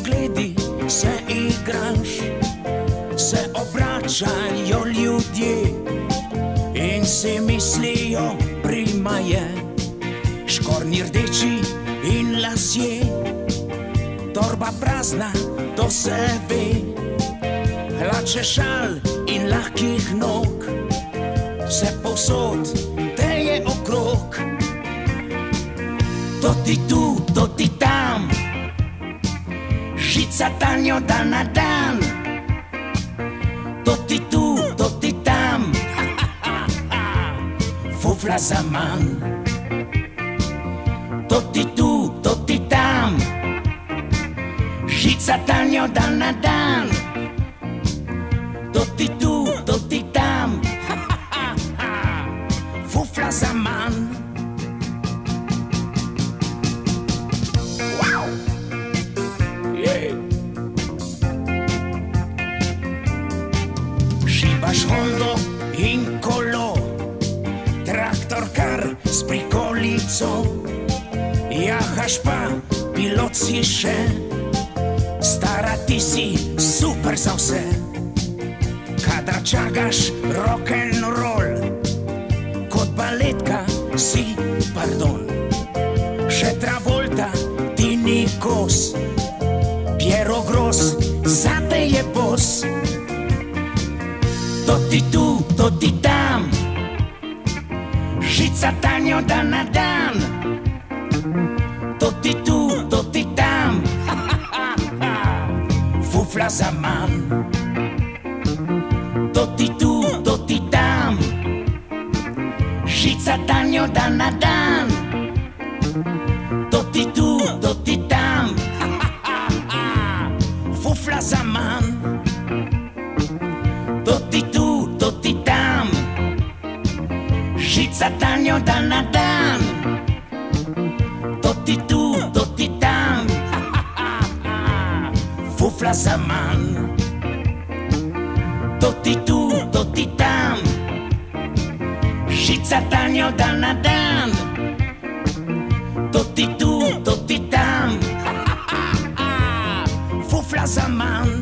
pogledi se igraš, se obračajo ljudje in si mislijo, prima je, škornji rdeči in lasje, torba prazna, to se ve, hlače šal in lahkih nog, se povsod teje okrog. To ti tu, to ti tam, žica tanjo dan na dan. To ti tu, to ti tam, fufla za manj. To ti tu, to ti tam, žica tanjo dan na dan. To ti tu, to ti tam, fufla za manj. Šibaš Hondo in kolo, traktor kar s prikolico, jahaš pa, pilot si še, stara ti si super za vse. Kadar čagaš rock'n'roll, kot baletka si, pardon, še Travolta ti ni kos, Piero Gros zate je bos. To ti tu, to ti tam, žica tanjo dan na dan. To ti tu, to ti tam, fufla za manj. To ti tu, to ti tam, žica tanjo dan na dan. To ti tu, to ti tam, fufla za manj. To ti tu, to ti tam, žica tanjo dan na dan. To ti tu, to ti tam, fufla za manj. To ti tu, to ti tam, žica tanjo dan na dan. To ti tu, to ti tam, fufla za manj.